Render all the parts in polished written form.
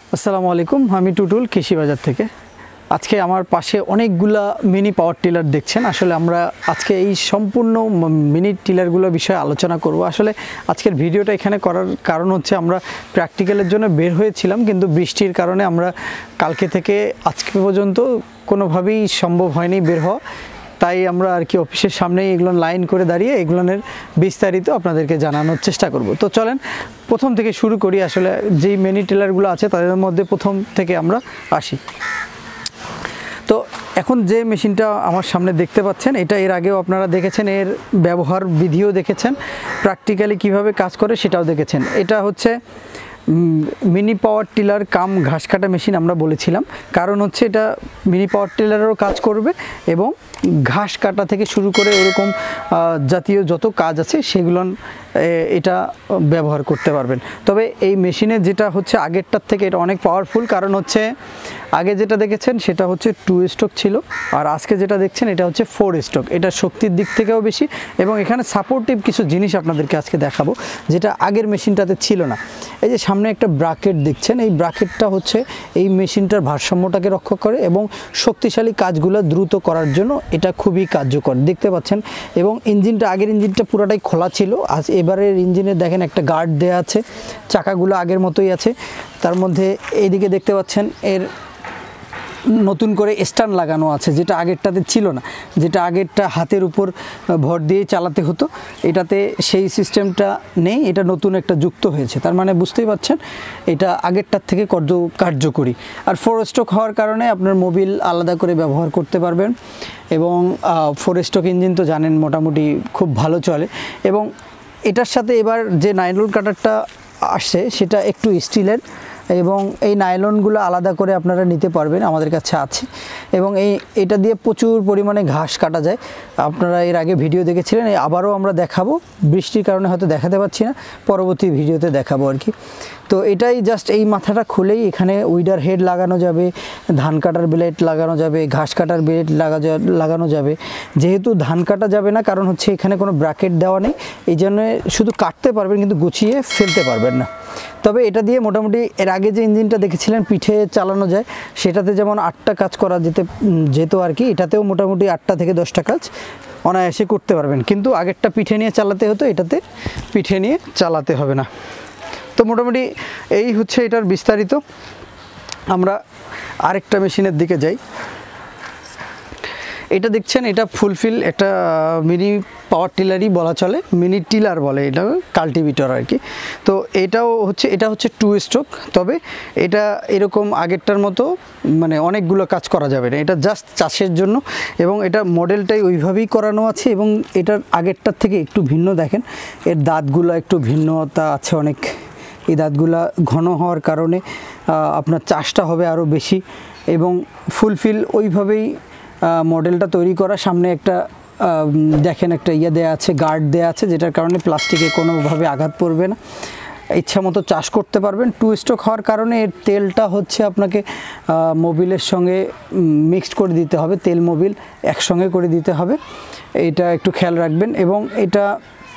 আসসালামু আলাইকুম, আমি টুটুল কৃষি বাজার থেকে। আজকে আমার পাশে অনেকগুলা মিনি পাওয়ার টিলার দেখছেন। আসলে আমরা আজকে এই সম্পূর্ণ মিনি টিলারগুলোর বিষয়ে আলোচনা করব। আসলে আজকের ভিডিওটা এখানে করার কারণ হচ্ছে আমরা প্র্যাকটিক্যালের জন্য বের হয়েছিলাম, কিন্তু বৃষ্টির কারণে আমরা কালকে থেকে আজকে পর্যন্ত কোনোভাবেই সম্ভব হয়নি বের হওয়া। তাই আমরা আর কি অফিসের সামনেই এগুলো লাইন করে দাঁড়িয়ে এগুলোর বিস্তারিত আপনাদেরকে জানানোর চেষ্টা করব। তো চলেন প্রথম থেকে শুরু করি। আসলে যেই মিনি টিলারগুলো আছে তাদের মধ্যে প্রথম থেকে আমরা আসি। তো এখন যে মেশিনটা আমার সামনে দেখতে পাচ্ছেন, এটা এর আগেও আপনারা দেখেছেন, এর ব্যবহার বিধিও দেখেছেন, প্র্যাকটিক্যালি কিভাবে কাজ করে সেটাও দেখেছেন। এটা হচ্ছে মিনি পাওয়ার টিলার কাম ঘাস কাটা মেশিন আমরা বলেছিলাম, কারণ হচ্ছে এটা মিনি পাওয়ার টিলারেরও কাজ করবে এবং ঘাস কাটা থেকে শুরু করে এরকম জাতীয় যত কাজ আছে সেগুলো এটা ব্যবহার করতে পারবেন। তবে এই মেশিনে যেটা হচ্ছে আগেরটার থেকে এটা অনেক পাওয়ারফুল, কারণ হচ্ছে আগে যেটা দেখেছেন সেটা হচ্ছে 2 স্ট্রোক ছিল, আর আজকে যেটা দেখছেন এটা হচ্ছে 4 স্ট্রোক। এটা শক্তির দিক থেকেও বেশি এবং এখানে সাপোর্টিভ কিছু জিনিস আপনাদেরকে আজকে দেখাবো যেটা আগের মেশিনটাতে ছিল না। এই যে সামনে একটা ব্রাকেট দেখছেন, এই ব্রাকেটটা হচ্ছে এই মেশিনটার ভারসাম্যটাকে রক্ষা করে এবং শক্তিশালী কাজগুলো দ্রুত করার জন্য এটা খুবই কার্যকর দেখতে পাচ্ছেন। এবং ইঞ্জিনটা, আগের ইঞ্জিনটা পুরোটাই খোলা ছিল, আজ এবারের ইঞ্জিনে দেখেন একটা গার্ড দেওয়া আছে, চাকাগুলো আগের মতোই আছে। তার মধ্যে এইদিকে দেখতে পাচ্ছেন এর নতুন করে স্ট্যান্ড লাগানো আছে, যেটা আগেরটাতে ছিল না, যেটা আগেরটা হাতের উপর ভর দিয়ে চালাতে হতো, এটাতে সেই সিস্টেমটা নেই, এটা নতুন একটা যুক্ত হয়েছে। তার মানে বুঝতেই পারছেন এটা আগেরটার থেকে কার্যকরী। আর 4 স্ট্রোক হওয়ার কারণে আপনার মোবিল আলাদা করে ব্যবহার করতে পারবেন এবং 4 স্ট্রোক ইঞ্জিন তো জানেন মোটামুটি খুব ভালো চলে। এবং এটার সাথে এবার যে নাইলন কাটারটা আসছে সেটা একটু স্টিলের এবং এই নাইলনগুলো আলাদা করে আপনারা নিতে পারবেন, আমাদের কাছে আছে। এবং এটা দিয়ে প্রচুর পরিমাণে ঘাস কাটা যায়। আপনারা এর আগে ভিডিও দেখেছিলেন, আবারও আমরা দেখাবো, বৃষ্টির কারণে হয়তো দেখাতে পাচ্ছি না, পরবর্তী ভিডিওতে দেখাবো আর কি। তো এটাই জাস্ট এই মাথাটা খুলেই এখানে উইডার হেড লাগানো যাবে, ধান কাটার ব্লেড লাগানো যাবে, ঘাস কাটার ব্লেড লাগানো যাবে। যেহেতু ধান কাটা যাবে না, কারণ হচ্ছে এখানে কোনো ব্র্যাকেট দেওয়া নেই, এই জন্য শুধু কাটতে পারবেন কিন্তু গুছিয়ে ফেলতে পারবেন না। তবে এটা দিয়ে মোটামুটি এর আগে যে ইঞ্জিনটা দেখেছিলেন পিঠে চালানো যায়, সেটাতে যেমন 8টা কাজ করা যেত আর কি, এটাতেও মোটামুটি 8টা থেকে 10টা কাজ অনায়াসে করতে পারবেন। কিন্তু আগেরটা পিঠে নিয়ে চালাতে হতো, এটাতে পিঠে নিয়ে চালাতে হবে না। তো মোটামুটি এই হচ্ছে এটার বিস্তারিত। আমরা আরেকটা মেশিনের দিকে যাই। এটা দেখছেন, এটা ফুলফিল একটা মিনি পাওয়ার টিলারই বলা চলে, মিনি টিলার বলে এটা, কাল্টিভেটর আর কি। তো এটা হচ্ছে 2 স্ট্রোক। তবে এটা এরকম আগেরটার মতো মানে অনেকগুলো কাজ করা যাবে না, এটা জাস্ট চাষের জন্য। এবং এটা মডেলটাই ওইভাবেই করানো আছে এবং এটার আগেরটার থেকে একটু ভিন্ন। দেখেন এর দাঁতগুলো একটু ভিন্নতা আছে অনেক, এই দাঁতগুলা ঘন হওয়ার কারণে আপনার চাষটা হবে আরও বেশি। এবং ফুলফিল ওইভাবেই মডেলটা তৈরি করা। সামনে একটা দেখেন একটা দেয়া আছে, গার্ড দেয়া আছে, যেটার কারণে প্লাস্টিকে কোনোভাবে আঘাত পড়বে না, ইচ্ছা মতো চাষ করতে পারবেন। 2 স্ট্রোক হওয়ার কারণে এর তেলটা হচ্ছে আপনাকে মোবিলের সঙ্গে মিক্সড করে দিতে হবে, তেল মোবিল একসঙ্গে করে দিতে হবে, এটা একটু খেয়াল রাখবেন। এবং এটা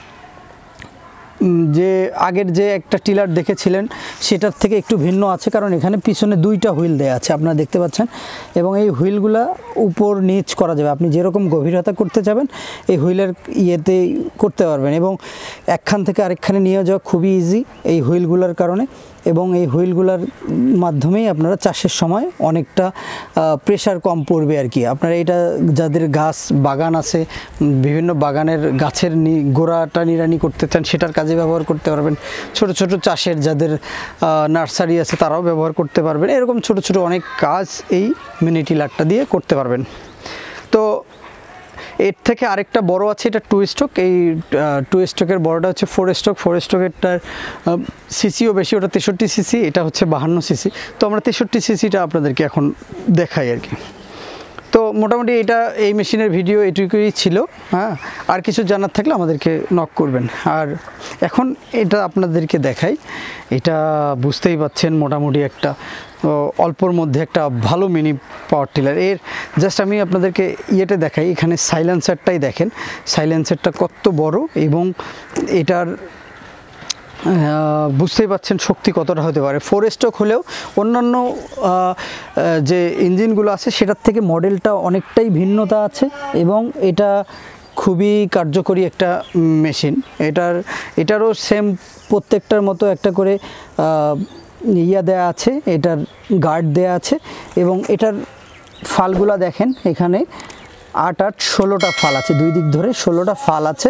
যে আগের যে একটা টিলার দেখেছিলেন সেটার থেকে একটু ভিন্ন আছে, কারণ এখানে পিছনে 2টা হুইল দেওয়া আছে, আপনারা দেখতে পাচ্ছেন। এবং এই হুইলগুলা উপর নিচ করা যাবে, আপনি যেরকম গভীরতা করতে যাবেন এই হুইলের ইয়েতে করতে পারবেন। এবং একখান থেকে আরেকখানে নিয়ে যাওয়া খুবই ইজি এই হুইলগুলোর কারণে। এবং এই হুইলগুলোর মাধ্যমেই আপনারা চাষের সময় অনেকটা প্রেশার কম পড়বে আর কি। আপনারা এটা যাদের গাছ বাগান আছে, বিভিন্ন বাগানের গাছের গোড়াটা নিড়ানি করতে চান সেটার কাজে ব্যবহার করতে পারবেন। ছোট ছোট চাষের যাদের নার্সারি আছে তারাও ব্যবহার করতে পারবেন। এরকম ছোট ছোট অনেক কাজ এই মিনি টিলারটা দিয়ে করতে পারবেন। তো এর থেকে আরেকটা বড় আছে, এটা 2 স্ট্রোক। এই 2 স্ট্রোকের বড়টা হচ্ছে 4 স্ট্রোক। 4 স্ট্রোকেরটার সিসিও বেশি, ওটা 63 সিসি, এটা হচ্ছে 52 সিসি। তো আমরা 63 সিসিটা আপনাদেরকে এখন দেখাই আর কি। তো মোটামুটি এটা এই মেশিনের ভিডিও এটুকুই ছিল। হ্যাঁ, আর কিছু জানার থাকলে আমাদেরকে নক করবেন। আর এখন এটা আপনাদেরকে দেখাই, এটা বুঝতেই পাচ্ছেন মোটামুটি একটা অল্পর মধ্যে একটা ভালো মিনি পাওয়ার টিলার। এর জাস্ট আমি আপনাদেরকে ইয়েতে দেখাই, এখানে সাইলেন্সারটাই দেখেন, সাইলেন্সারটা কত বড় এবং এটার বুঝতেই পাচ্ছেন শক্তি কতটা হতে পারে। 4 স্ট্রোক হলেও অন্যান্য যে ইঞ্জিনগুলো আছে সেটার থেকে মডেলটা অনেকটাই ভিন্নতা আছে এবং এটা খুবই কার্যকরী একটা মেশিন। এটারও সেম প্রত্যেকটার মতো একটা করে দেয়া আছে, এটার গার্ড দেয়া আছে এবং এটার ফালগুলা দেখেন, এখানে 8 8 16টা ফাল আছে, দুই দিক ধরে 16টা ফাল আছে।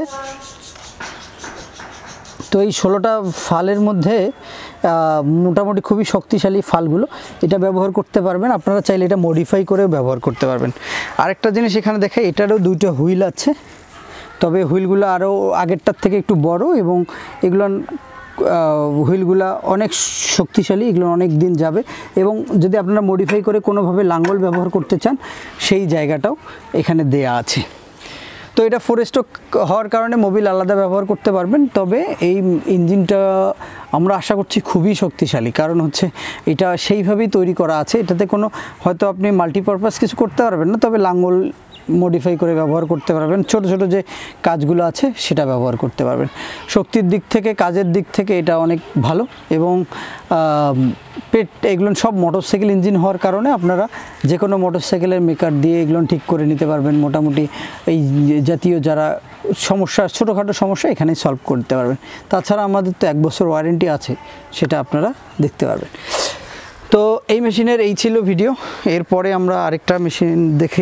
তো এই 16টা ফালের মধ্যে মোটামুটি খুবই শক্তিশালী ফালগুলো, এটা ব্যবহার করতে পারবেন। আপনারা চাইলে এটা মডিফাই করেও ব্যবহার করতে পারবেন। আরেকটা জিনিস এখানে দেখে, এটারও 2টা হুইল আছে, তবে হুইলগুলো আরও আগেরটার থেকে একটু বড় এবং এগুলো হুইলগুলা অনেক শক্তিশালী, এগুলো অনেক দিন যাবে। এবং যদি আপনারা মডিফাই করে কোনোভাবে লাঙ্গল ব্যবহার করতে চান সেই জায়গাটাও এখানে দেয়া আছে। তো এটা 4 স্ট্রোক হওয়ার কারণে মোবিল আলাদা ব্যবহার করতে পারবেন। তবে এই ইঞ্জিনটা আমরা আশা করছি খুবই শক্তিশালী, কারণ হচ্ছে এটা সেইভাবেই তৈরি করা আছে। এটাতে কোনো হয়তো আপনি মাল্টিপারপাস কিছু করতে পারবেন না, তবে লাঙ্গল মডিফাই করে ব্যবহার করতে পারবেন, ছোট ছোট যে কাজগুলো আছে সেটা ব্যবহার করতে পারবেন। শক্তির দিক থেকে, কাজের দিক থেকে এটা অনেক ভালো এবং এগুলো সব মোটরসাইকেল ইঞ্জিন হওয়ার কারণে আপনারা যে কোনো মোটরসাইকেলের মেকার দিয়ে এগুলো ঠিক করে নিতে পারবেন। মোটামুটি এই জাতীয় যারা সমস্যা, ছোটোখাটো সমস্যা এখানে সলভ করতে পারবেন। তাছাড়া আমাদের তো 1 বছর ওয়ারেন্টি আছে, সেটা আপনারা দেখতে পারবেন। তো এই মেশিনের এই ছিল ভিডিও। এরপরে আমরা আরেকটা মেশিন দেখি।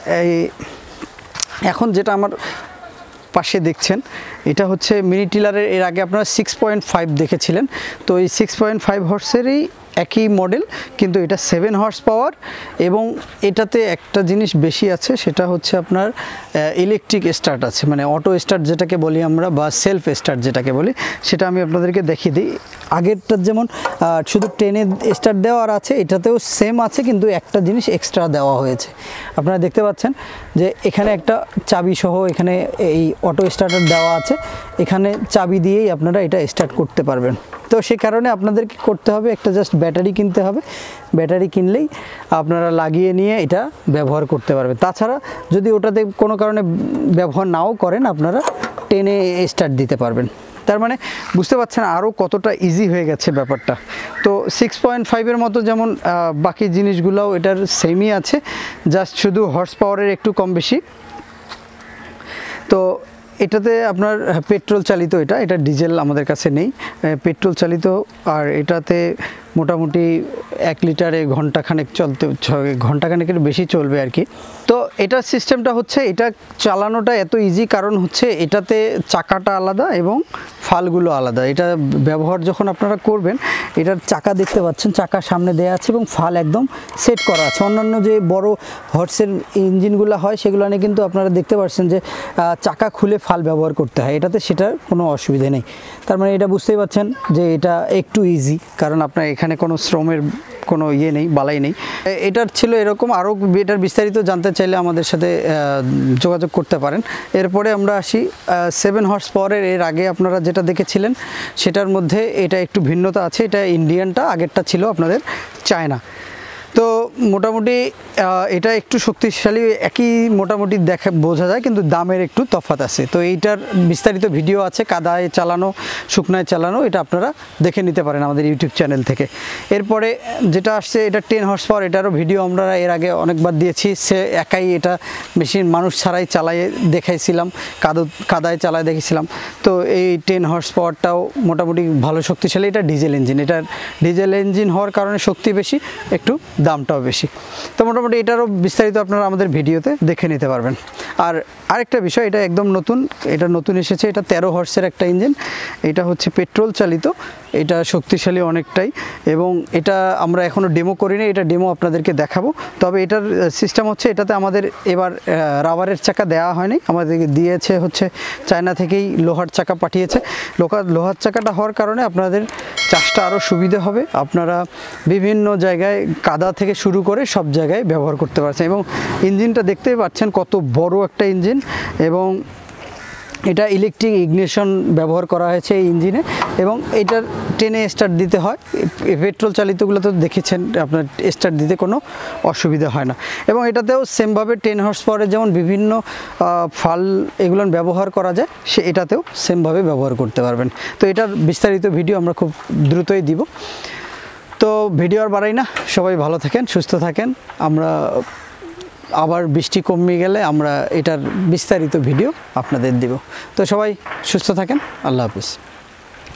এখন যেটা আমার পাশে দেখছেন এটা হচ্ছে মিনি টিলারের, এর আগে আপনারা 6.5 দেখেছিলেন। তো এই 6.5 হর্সেরই একই মডেল, কিন্তু এটা 7 হর্স পাওয়ার এবং এটাতে একটা জিনিস বেশি আছে, সেটা হচ্ছে আপনার ইলেকট্রিক স্টার্ট আছে, মানে অটো স্টার্ট যেটাকে বলি আমরা, বা সেলফ স্টার্ট যেটাকে বলি, সেটা আমি আপনাদেরকে দেখিয়ে দিই। আগেরটার যেমন শুধু ট্রেনে স্টার্ট দেওয়ার আছে, এটাতেও সেম আছে, কিন্তু একটা জিনিস এক্সট্রা দেওয়া হয়েছে। আপনারা দেখতে পাচ্ছেন যে এখানে একটা চাবি সহ এখানে এই অটো স্টার্টার দেওয়া আছে, এখানে চাবি দিয়েই আপনারা এটা স্টার্ট করতে পারবেন। তো সে কারণে আপনাদেরকে করতে হবে একটা জাস্ট ব্যাটারি কিনতে হবে, ব্যাটারি কিনলেই আপনারা লাগিয়ে নিয়ে এটা ব্যবহার করতে পারবেন। তাছাড়া যদি ওটাতে কোনো কারণে ব্যবহার নাও করেন, আপনারা টেনে স্টার্ট দিতে পারবেন। তার মানে বুঝতে পারছেন আরও কতটা ইজি হয়ে গেছে ব্যাপারটা। তো 6.5-এর মতো যেমন বাকি জিনিসগুলোও এটার সেমই আছে, জাস্ট শুধু হর্স পাওয়ারের একটু কম বেশি। তো এটাতে আপনার পেট্রোল চালিত, এটা ডিজেল আমাদের কাছে নেই, পেট্রোল চালিত। আর এটাতে মোটামুটি 1 লিটারে ঘন্টাখানেকের বেশি চলবে আর কি। তো এটার সিস্টেমটা হচ্ছে, এটা চালানোটা এত ইজি কারণ হচ্ছে এটাতে চাকাটা আলাদা এবং ফালগুলো আলাদা। এটা ব্যবহার যখন আপনারা করবেন, এটার চাকা দেখতে পাচ্ছেন, চাকা সামনে দেওয়া আছে এবং ফাল একদম সেট করা আছে। অন্যান্য যে বড় হর্সের ইঞ্জিনগুলো হয় সেগুলো নিয়ে কিন্তু আপনারা দেখতে পাচ্ছেন যে চাকা খুলে ফাল ব্যবহার করতে হয়, এটাতে সেটার কোনো অসুবিধা নেই। তার মানে এটা বুঝতেই পাচ্ছেন যে এটা একটু ইজি, কারণ আপনার এখানে কোনো শ্রমের কোনো নেই, বালাই নেই। এটার ছিল এরকম। আরও এটার বিস্তারিত জানতে চাইলে আমাদের সাথে যোগাযোগ করতে পারেন। এরপরে আমরা আসি 7 হর্স পাওয়ারের। এর আগে আপনারা যেটা দেখেছিলেন সেটার মধ্যে এটা একটু ভিন্নতা আছে, এটা ইন্ডিয়ানটা, আগেরটা ছিল আপনাদের চায়না। তো মোটামুটি এটা একটু শক্তিশালী, একই মোটামুটি বোঝা যায়, কিন্তু দামের একটু তফাৎ আছে। তো এইটার বিস্তারিত ভিডিও আছে, কাদায় চালানো, শুকনায় চালানো, এটা আপনারা দেখে নিতে পারেন আমাদের ইউটিউব চ্যানেল থেকে। এরপরে যেটা আসছে এটা 10 হর্স পাওয়ার, এটারও ভিডিও আমরা এর আগে অনেকবার দিয়েছি। সে একাই এটা মেশিন, মানুষ ছাড়াই চালায়ে দেখাইছিলাম, কাদায় চালায় দেখেছিলাম। তো এই 10 হর্স পাওয়ারটাও মোটামুটি ভালো শক্তিশালী। এটা ডিজেল ইঞ্জিন, এটার ডিজেল ইঞ্জিন হওয়ার কারণে শক্তি বেশি, একটু দামটাও বেশি। তো মোটামুটি এটারও বিস্তারিত আপনারা আমাদের ভিডিওতে দেখে নিতে পারবেন। আর আরেকটা বিষয়, এটা একদম নতুন, এটা নতুন এসেছে, এটা 13 হর্সের একটা ইঞ্জিন, এটা হচ্ছে পেট্রোল চালিত, এটা শক্তিশালী অনেকটাই। এবং এটা আমরা এখনও ডেমো করিনি, এটা ডেমো আপনাদেরকে দেখাবো। তবে এটার সিস্টেম হচ্ছে, এটাতে আমাদের এবার রাবারের চাকা দেওয়া হয়নি, আমাদেরকে দিয়েছে হচ্ছে চায়না থেকেই লোহার চাকা পাঠিয়েছে। লোহার চাকাটা হওয়ার কারণে আপনাদের চাষটা আরও সুবিধা হবে, আপনারা বিভিন্ন জায়গায় কাদা থেকে শুরু করে সব জায়গায় ব্যবহার করতে পারছেন। এবং ইঞ্জিনটা দেখতেই পাচ্ছেন কত বড় একটা ইঞ্জিন, এবং এটা ইলেকট্রিক ইগনিশন ব্যবহার করা হয়েছে এই ইঞ্জিনে, এবং এটার টেনে স্টার্ট দিতে হয়। পেট্রোল চালিতগুলো তো দেখেছেন আপনার স্টার্ট দিতে কোনো অসুবিধা হয় না। এবং এটাতেও সেমভাবে 10 হর্স পাওয়ারের যেমন বিভিন্ন ফাল এগুলো ব্যবহার করা যায়, এটাতেও সেমভাবে ব্যবহার করতে পারবেন। তো এটার বিস্তারিত ভিডিও আমরা খুব দ্রুতই দিব। তো ভিডিও আর বাড়াই না, সবাই ভালো থাকেন, সুস্থ থাকেন। আমরা আবার বৃষ্টি কমে গেলে আমরা এটার বিস্তারিত ভিডিও আপনাদের দিব। তো সবাই সুস্থ থাকেন, আল্লাহ হাফিজ।